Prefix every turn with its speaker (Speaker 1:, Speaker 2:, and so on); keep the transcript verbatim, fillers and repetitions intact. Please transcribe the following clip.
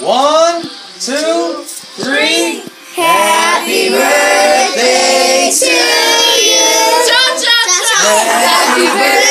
Speaker 1: One, two, three.
Speaker 2: Happy birthday to you. Happy birthday.